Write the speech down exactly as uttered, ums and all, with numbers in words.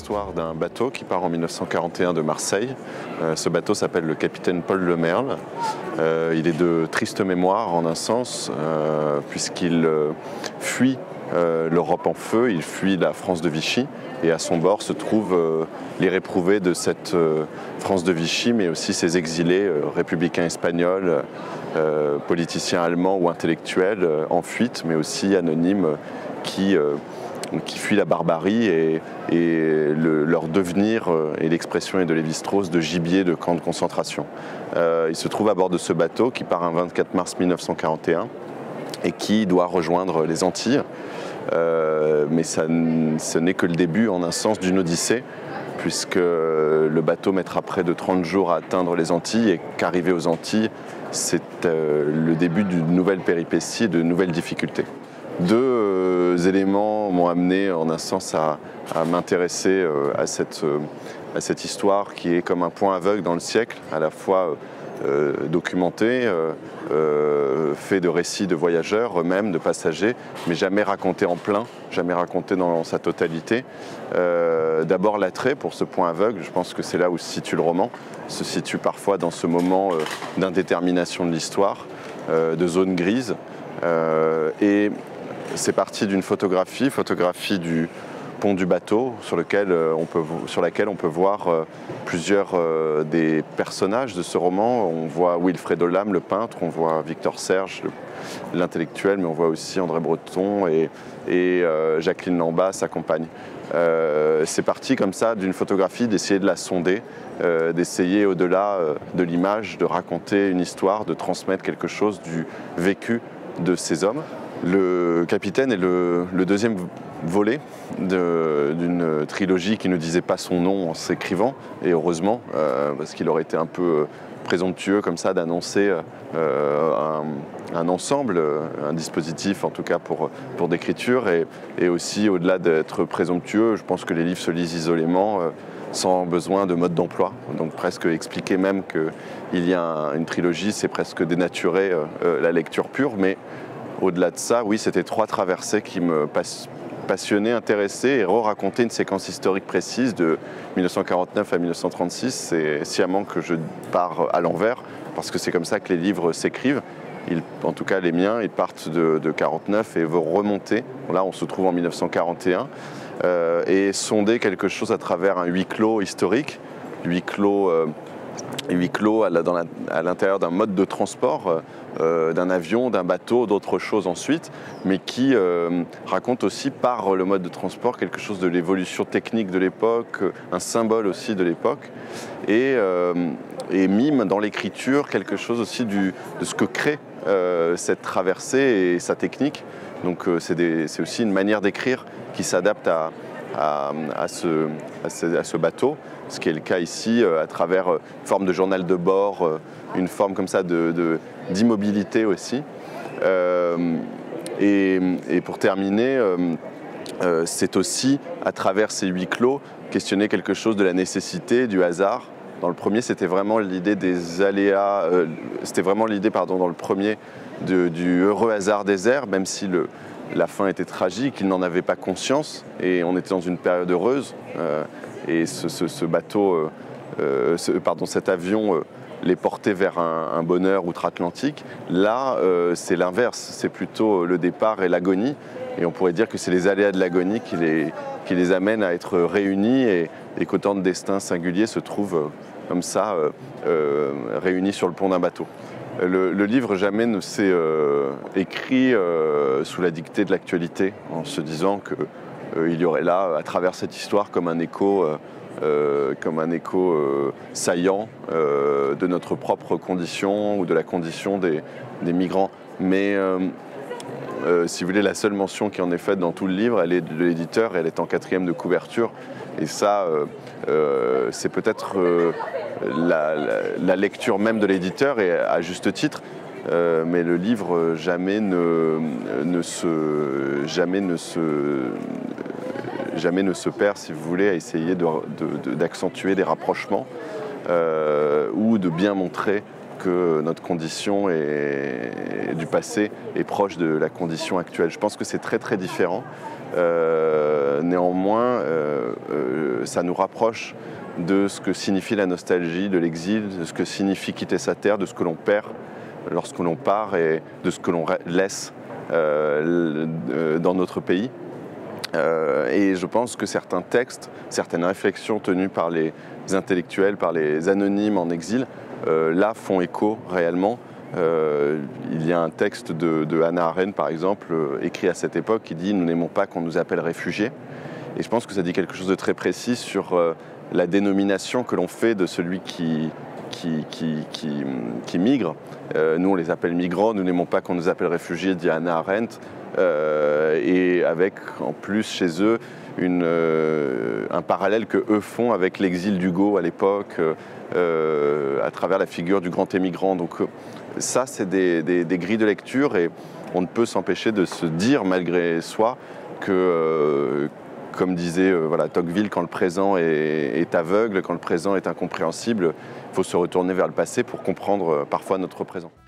l'histoire d'un bateau qui part en mille neuf cent quarante et un de Marseille. Euh, ce bateau s'appelle le capitaine Paul Le Merle. Euh, il est de triste mémoire en un sens, euh, puisqu'il euh, fuit euh, l'Europe en feu, il fuit la France de Vichy, et à son bord se trouvent euh, les réprouvés de cette euh, France de Vichy, mais aussi ses exilés euh, républicains espagnols, euh, politiciens allemands ou intellectuels euh, en fuite, mais aussi anonymes, qui euh, qui fuient la barbarie et, et le, leur devenir, et l'expression est de Lévi-Strauss, de gibier de camps de concentration. Euh, il se trouve à bord de ce bateau qui part un vingt-quatre mars mille neuf cent quarante et un et qui doit rejoindre les Antilles. Euh, mais ça, ce n'est que le début, en un sens, d'une odyssée, puisque le bateau mettra près de trente jours à atteindre les Antilles et qu'arriver aux Antilles, c'est euh, le début d'une nouvelle péripétie, de nouvelles difficultés. Deux euh, éléments m'ont amené en un sens à, à m'intéresser euh, à, cette, euh, à cette histoire qui est comme un point aveugle dans le siècle, à la fois euh, documentée, euh, euh, fait de récits de voyageurs eux-mêmes, de passagers, mais jamais raconté en plein, jamais raconté dans sa totalité. Euh, D'abord l'attrait pour ce point aveugle, je pense que c'est là où se situe le roman, se situe parfois dans ce moment euh, d'indétermination de l'histoire, euh, de zone grise, euh, et c'est parti d'une photographie, photographie du pont du bateau, sur, lequel on peut, sur laquelle on peut voir plusieurs des personnages de ce roman. On voit Wilfredo Lam, le peintre, on voit Victor Serge, l'intellectuel, mais on voit aussi André Breton et, et euh, Jacqueline Lamba, sa compagne. Euh, c'est parti comme ça d'une photographie, d'essayer de la sonder, euh, d'essayer au-delà de l'image, de raconter une histoire, de transmettre quelque chose du vécu de ces hommes. Le capitaine est le, le deuxième volet d'une trilogie qui ne disait pas son nom en s'écrivant, et heureusement, euh, parce qu'il aurait été un peu présomptueux comme ça d'annoncer euh, un, un ensemble, un dispositif en tout cas pour, pour d'écriture, et, et aussi au-delà d'être présomptueux, je pense que les livres se lisent isolément, euh, sans besoin de mode d'emploi. Donc presque expliquer même qu'il y a un, une trilogie, c'est presque dénaturer euh, la lecture pure, mais au-delà de ça, oui, c'était trois traversées qui me passionnaient, intéressaient, et re-raconter une séquence historique précise de mille neuf cent quarante-neuf à mille neuf cent trente-six. C'est sciemment que je pars à l'envers, parce que c'est comme ça que les livres s'écrivent. En tout cas, les miens, ils partent de, de quarante-neuf et vont remonter. Là, on se trouve en mille neuf cent quarante et un, euh, et sonder quelque chose à travers un huis clos historique, huis clos... Euh, huis clos à l'intérieur d'un mode de transport, euh, d'un avion, d'un bateau, d'autres choses ensuite, mais qui euh, raconte aussi par le mode de transport quelque chose de l'évolution technique de l'époque, un symbole aussi de l'époque, et, euh, et mime dans l'écriture quelque chose aussi du, de ce que crée euh, cette traversée et sa technique. Donc euh, c'est aussi une manière d'écrire qui s'adapte à, à, à, ce, à, ce, à ce bateau, ce qui est le cas ici, à travers une forme de journal de bord, une forme comme ça d'immobilité de, de, aussi. Euh, et, et pour terminer, euh, c'est aussi, à travers ces huis clos, questionner quelque chose de la nécessité, du hasard. Dans le premier, c'était vraiment l'idée des aléas, euh, c'était vraiment l'idée, pardon, dans le premier, de, du heureux hasard des airs, même si le, la fin était tragique, il n'en avait pas conscience, et on était dans une période heureuse. Euh, Et ce, ce, ce bateau, euh, euh, ce, pardon, cet avion euh, les portait vers un, un bonheur outre-Atlantique. Là, euh, c'est l'inverse, c'est plutôt le départ et l'agonie. Et on pourrait dire que c'est les aléas de l'agonie qui les, qui les amènent à être réunis, et, et qu'autant de destins singuliers se trouvent euh, comme ça, euh, euh, réunis sur le pont d'un bateau. Le, le livre jamais ne s'est euh, écrit euh, sous la dictée de l'actualité, en se disant que Euh, il y aurait là, à travers cette histoire, comme un écho, euh, euh, comme un écho euh, saillant euh, de notre propre condition ou de la condition des, des migrants. Mais euh, euh, si vous voulez, la seule mention qui en est faite dans tout le livre, elle est de l'éditeur, et elle est en quatrième de couverture. Et ça, euh, euh, c'est peut-être euh, la, la, la lecture même de l'éditeur, et à juste titre. Euh, mais le livre jamais ne, ne se, jamais ne se, jamais ne se perd, si vous voulez, à essayer d'accentuer de, de, des rapprochements euh, ou de bien montrer que notre condition est, du passé est proche de la condition actuelle. Je pense que c'est très très différent. Euh, Euh, néanmoins, euh, euh, ça nous rapproche de ce que signifie la nostalgie de l'exil, de ce que signifie quitter sa terre, de ce que l'on perd lorsque l'on part et de ce que l'on laisse euh, dans notre pays. Euh, et je pense que certains textes, certaines réflexions tenues par les intellectuels, par les anonymes en exil, euh, là font écho réellement. Euh, il y a un texte de, de Hannah Arendt, par exemple, euh, écrit à cette époque, qui dit « Nous n'aimons pas qu'on nous appelle réfugiés ». Et je pense que ça dit quelque chose de très précis sur euh, la dénomination que l'on fait de celui qui, qui, qui, qui, qui migre. Euh, nous, on les appelle migrants, nous n'aimons pas qu'on nous appelle réfugiés, dit Hannah Arendt. Euh, et avec en plus chez eux une, euh, un parallèle que eux font avec l'exil d'Hugo à l'époque, euh, à travers la figure du grand émigrant. Donc ça, c'est des, des, des grilles de lecture et on ne peut s'empêcher de se dire malgré soi que, euh, comme disait euh, voilà, Tocqueville, quand le présent est, est aveugle, quand le présent est incompréhensible, il faut se retourner vers le passé pour comprendre euh, parfois notre présent.